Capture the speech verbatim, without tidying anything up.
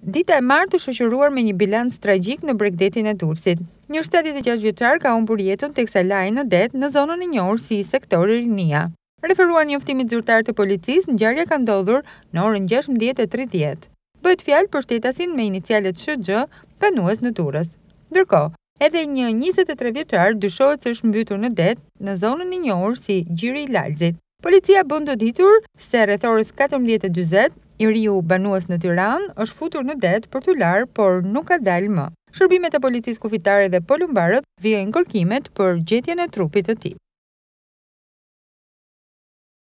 Dita e martë u shoqëruar me një bilanc tragjik në Bregdetin e Durrësit. Një shtatëdhjetë e gjashtë vjeçar ka humbur jetën teksa lajë në det në zonën e njohur si sektori Rinia. Referuar njoftimit zyrtar të policisë, ngjarja ka ndodhur në orën gjashtëmbëdhjetë e tridhjetë. Bëhet fjalë për shtetasin me inicialet Sh X, banues në Durrës. Ndërkohë, edhe një njëzet e tre vjeçar dyshohet se është mbytur në det në zonën e njohur si Gjiri i Lalzit. Policia bën të ditur se rreth orës katërmbëdhjetë e dyzet, i riu banues në Tiranë është futur në det për t'u larë, por nuk ka dalë më. Shërbimet e policisë kufitare dhe polumbarët vijojnë kërkimet për gjetjen e trupit të tij.